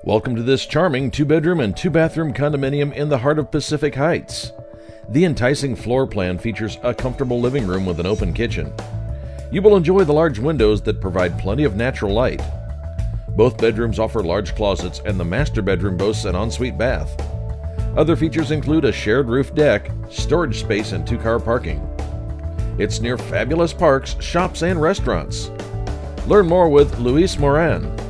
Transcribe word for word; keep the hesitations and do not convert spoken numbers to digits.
Welcome to this charming two-bedroom and two-bathroom condominium in the heart of Pacific Heights. The enticing floor plan features a comfortable living room with an open kitchen. You will enjoy the large windows that provide plenty of natural light. Both bedrooms offer large closets, and the master bedroom boasts an ensuite bath. Other features include a shared roof deck, storage space, and two-car parking. It's near fabulous parks, shops, and restaurants. Learn more with Luis Moran.